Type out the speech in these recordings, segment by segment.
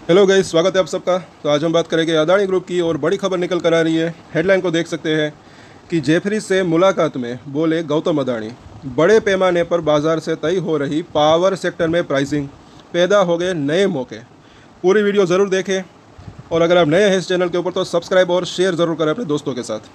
Hello guys, स्वागत है आप सबका। तो आज हम बात करेंगे अदानी ग्रुप की और बड़ी खबर निकल कर आ रही है। हेडलाइन को देख सकते हैं कि जेफरी से मुलाकात में बोले गौतम अदानी, बड़े पैमाने पर बाजार से तय हो रही पावर सेक्टर में प्राइसिंग, पैदा हो गए नए मौके। पूरी वीडियो ज़रूर देखें और अगर आप नए हैं इस चैनल के ऊपर तो सब्सक्राइब और शेयर ज़रूर करें अपने दोस्तों के साथ।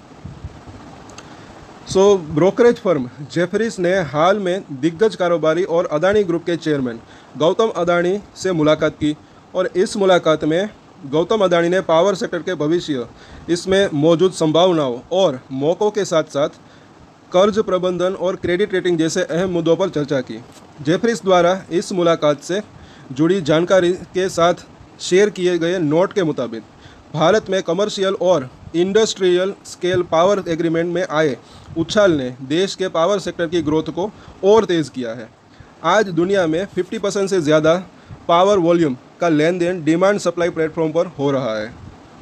ब्रोकरेज फर्म जेफरीज ने हाल में दिग्गज कारोबारी और अदानी ग्रुप के चेयरमैन गौतम अदानी से मुलाकात की और इस मुलाकात में गौतम अदानी ने पावर सेक्टर के भविष्य, इसमें मौजूद संभावनाओं और मौक़ों के साथ साथ कर्ज प्रबंधन और क्रेडिट रेटिंग जैसे अहम मुद्दों पर चर्चा की। जेफरीज द्वारा इस मुलाकात से जुड़ी जानकारी के साथ शेयर किए गए नोट के मुताबिक भारत में कमर्शियल और इंडस्ट्रियल स्केल पावर एग्रीमेंट में आए उछाल ने देश के पावर सेक्टर की ग्रोथ को और तेज़ किया है। आज दुनिया में 50% से ज़्यादा पावर वॉल्यूम का लेन देन डिमांड सप्लाई प्लेटफॉर्म पर हो रहा है।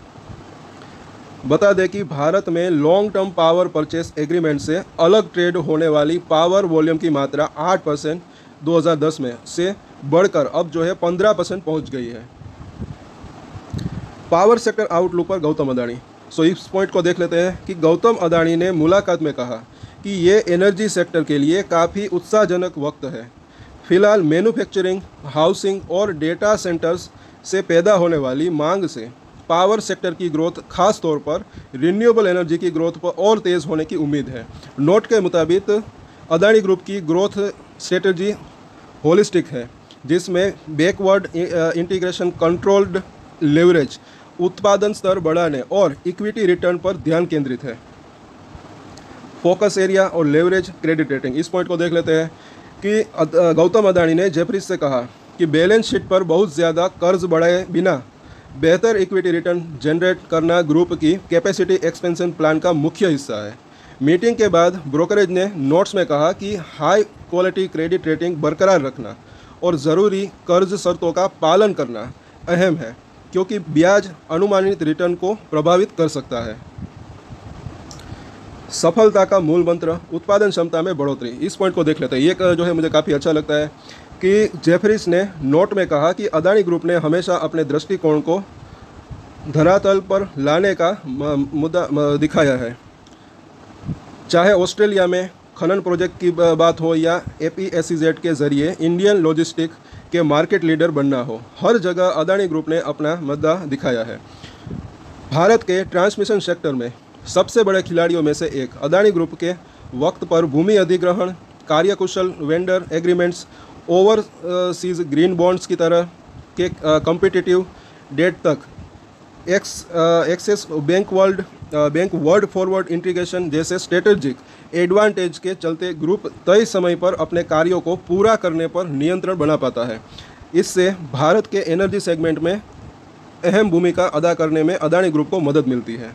बता दें कि भारत में long term power purchase agreement से अलग ट्रेड होने वाली पावर वॉल्यूम की मात्रा 8% 2010 में से बढ़कर अब जो है 15% पहुंच गई है। पावर सेक्टर आउटलुक पर गौतम अदानी। इस पॉइंट को देख लेते हैं कि गौतम अदानी ने मुलाकात में कहा कि ये एनर्जी सेक्टर के लिए काफ़ी उत्साहजनक वक्त है। फिलहाल मैन्युफैक्चरिंग, हाउसिंग और डेटा सेंटर्स से पैदा होने वाली मांग से पावर सेक्टर की ग्रोथ, खास तौर पर रिन्यूएबल एनर्जी की ग्रोथ पर और तेज़ होने की उम्मीद है। नोट के मुताबिक अदानी ग्रुप की ग्रोथ स्ट्रेटजी होलिस्टिक है, जिसमें बैकवर्ड इंटीग्रेशन, कंट्रोल्ड लेवरेज, उत्पादन स्तर बढ़ाने और इक्विटी रिटर्न पर ध्यान केंद्रित है। फोकस एरिया और लेवरेज, क्रेडिट रेटिंग। इस पॉइंट को देख लेते हैं कि गौतम अदानी ने जेफरीज से कहा कि बैलेंस शीट पर बहुत ज़्यादा कर्ज बढ़ाए बिना बेहतर इक्विटी रिटर्न जनरेट करना ग्रुप की कैपेसिटी एक्सपेंशन प्लान का मुख्य हिस्सा है। मीटिंग के बाद ब्रोकरेज ने नोट्स में कहा कि हाई क्वालिटी क्रेडिट रेटिंग बरकरार रखना और ज़रूरी कर्ज शर्तों का पालन करना अहम है, क्योंकि ब्याज अनुमानित रिटर्न को प्रभावित कर सकता है। सफलता का मूल मंत्र, उत्पादन क्षमता में बढ़ोतरी। इस पॉइंट को देख लेते हैं। ये जो है मुझे काफ़ी अच्छा लगता है कि जेफरीज ने नोट में कहा कि अदानी ग्रुप ने हमेशा अपने दृष्टिकोण को धरातल पर लाने का मुद्दा दिखाया है। चाहे ऑस्ट्रेलिया में खनन प्रोजेक्ट की बात हो या APSEZ के जरिए इंडियन लॉजिस्टिक के मार्केट लीडर बनना हो, हर जगह अदानी ग्रुप ने अपना मुद्दा दिखाया है। भारत के ट्रांसमिशन सेक्टर में सबसे बड़े खिलाड़ियों में से एक अदानी ग्रुप के वक्त पर भूमि अधिग्रहण, कार्यकुशल vendor agreements, overseas green bonds की तरह के कॉम्पिटिटिव डेट तक access bank world forward integration जैसे स्ट्रेटेजिक एडवांटेज के चलते ग्रुप तय समय पर अपने कार्यों को पूरा करने पर नियंत्रण बना पाता है। इससे भारत के एनर्जी सेगमेंट में अहम भूमिका अदा करने में अदानी ग्रुप को मदद मिलती है।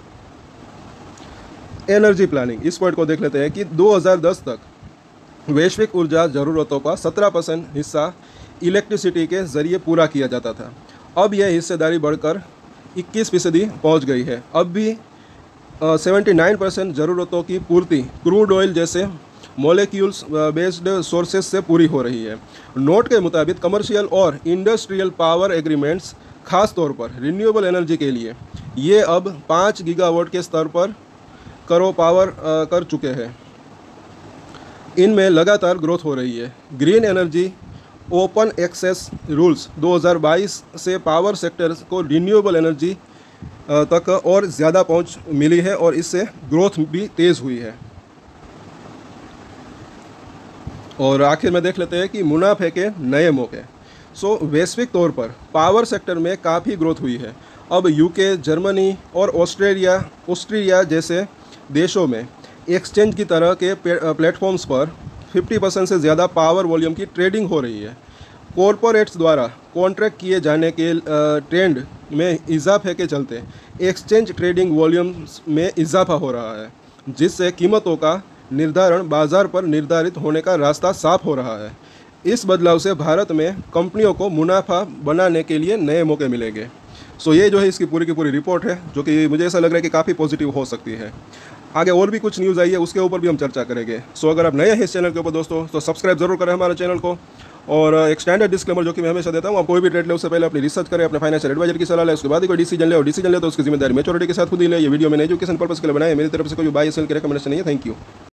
Energy planning. इस पॉइंट को देख लेते हैं कि 2010 तक वैश्विक ऊर्जा ज़रूरतों का 17% हिस्सा इलेक्ट्रिसिटी के ज़रिए पूरा किया जाता था। अब यह हिस्सेदारी बढ़कर 21% पहुँच गई है। अब भी 79% ज़रूरतों की पूर्ति क्रूड ऑयल जैसे मॉलिक्यूल्स बेस्ड सोर्सेज से पूरी हो रही है। नोट के मुताबिक कमर्शियल और इंडस्ट्रियल पावर एग्रीमेंट्स, खास तौर पर रिन्यूएबल एनर्जी के लिए, ये अब 5 गीगावाट के स्तर पर कर चुके हैं। इनमें लगातार ग्रोथ हो रही है। Green energy open access rules 2022 से पावर सेक्टर को रिन्यूएबल एनर्जी तक और ज़्यादा पहुंच मिली है और इससे ग्रोथ भी तेज़ हुई है। और आखिर में देख लेते हैं कि मुनाफे के नए मौके। वैश्विक तौर पर पावर सेक्टर में काफ़ी ग्रोथ हुई है। अब यूके, जर्मनी और ऑस्ट्रिया जैसे देशों में एक्सचेंज की तरह के प्लेटफॉर्म्स पर 50% से ज़्यादा पावर वॉल्यूम की ट्रेडिंग हो रही है। कॉरपोरेट्स द्वारा कॉन्ट्रैक्ट किए जाने के ट्रेंड में इजाफे के चलते एक्सचेंज ट्रेडिंग वॉल्यूम्स में इजाफा हो रहा है, जिससे कीमतों का निर्धारण बाजार पर निर्धारित होने का रास्ता साफ हो रहा है। इस बदलाव से भारत में कंपनियों को मुनाफा बनाने के लिए नए मौके मिलेंगे। ये जो है इसकी पूरी की पूरी रिपोर्ट है, जो कि मुझे ऐसा लग रहा है कि काफ़ी पॉजिटिव हो सकती है। आगे और भी कुछ न्यूज़ आई है, उसके ऊपर भी हम चर्चा करेंगे। अगर आप नए हैं इस चैनल के ऊपर दोस्तों, तो सब्सक्राइब ज़रूर करें हमारे चैनल को और एक स्टैंडर्ड डिस्क्लेमर जो कि मैं हमेशा देता हूँ, आप कोई भी ट्रेड ले उससे पहले अपनी रिसर्च करें, अपने फाइनेंशियल एडवाइजर की सलाह ले, उसके बाद ही कोई डिसीजन ले, और डिसीजन ले तो उसकी जिम्मेदारी मैच्योरिटी के साथ खुद ही ले। ये वीडियो मैंने एजुकेशन पर्पस के लिए बनाया है, मेरी तरफ से कोई बाय सेल की रिकमेंडेशन नहीं है। Thank you.